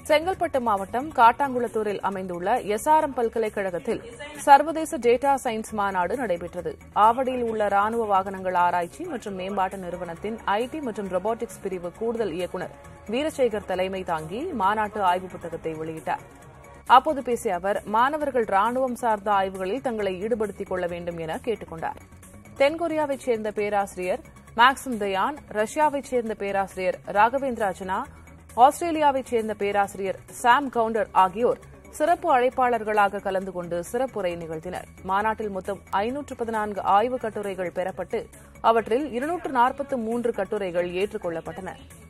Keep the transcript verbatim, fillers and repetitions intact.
செங்கல்பட்டு மாவட்டம் காட்டாங்குளத்தூரில் அமைந்துள்ள எஸ்ஆர்எம் பல்கலைக்கழகத்தில் சர்வதேச டேட்டா சயின்ஸ் மாநாடு நடைபெற்றது. ஆவடியில் உள்ள ராணுவ வாகனங்கள் ஆராய்ச்சி மற்றும் மேம்பாட்டு நிறுவனத்தின் ஐடி மற்றும் ரொபோட்டிக்ஸ் பிரிவு கூடுதல் இயக்குநர் வீரசேகர் தலைமை தாங்கி மாநாட்டு ஆய்வு புத்தகத்தை வெளியிட்டார். அப்போது பேசிய அவர், மாணவர்கள் ராணுவம் சார்ந்த ஆய்வுகளில் தங்களை ஈடுபடுத்திக் கொள்ள வேண்டும் என கேட்டுக் கொண்டார். தென்கொரியாவைச் சேர்ந்த பேராசிரியர் மேக்சிம் தயான், ரஷ்யாவைச் சேர்ந்த பேராசிரியர் ராகவேந்திரா ஜனா, ஆஸ்திரேலியாவைச் சேர்ந்த பேராசிரியர் சாம் கவுண்டர் ஆகியோர் சிறப்பு அழைப்பாளர்களாக கலந்து கொண்டு சிறப்புரை நிகழ்த்தினர். மாநாட்டில் மொத்தம் ஐநூற்று பதினான்கு ஆய்வுக் கட்டுரைகள் பெறப்பட்டு அவற்றில் இருநூற்று நாற்பத்து மூன்று கட்டுரைகள் ஏற்றுக் கொள்ளப்பட்டன.